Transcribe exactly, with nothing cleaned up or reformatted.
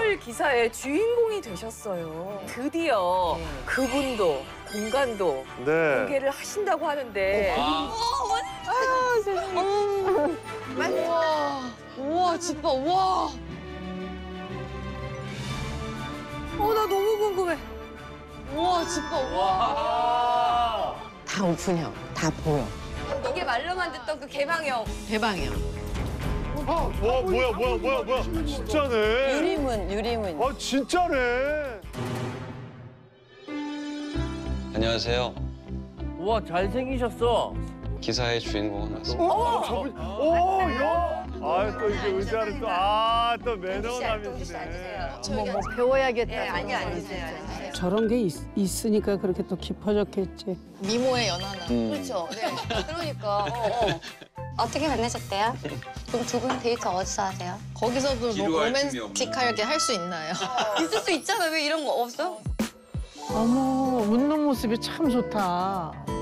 오늘 기사의 주인공이 되셨어요. 드디어 네. 그분도 공간도 네. 공개를 하신다고 하는데 우와, 우와, 진짜, 우와. 어, 나 너무 궁금해. 우와, 진짜, 우와. 다 오픈형, 다 보여. 이게 말로만 듣던 그 개방형. 대방이야. 와 뭐야 뭐야 뭐야 뭐야 진짜네. 유리문, 유리문. 아 진짜네. 안녕하세요. 우와 잘생기셨어. 기사의 주인공은 맞습니다. 어 저분 오 야. 아또 이게 의자를 또아또 매너남이시네. 뭐, 뭐 배워야겠다. 네, 아니 아니세요. 저런 게 있, 있으니까 그렇게 또 깊어졌겠지. 미모의 연하나. 음. 그렇죠. 네. 그러니까. 어, 어. 어떻게 만나셨대요? 그럼 두 분 데이트 어디서 하세요? 거기서도 뭐 지루할 틈이 로맨틱하게 할 수 있나요? 있을 수 있잖아. 왜 이런 거 없어? 어머, 웃는 모습이 참 좋다.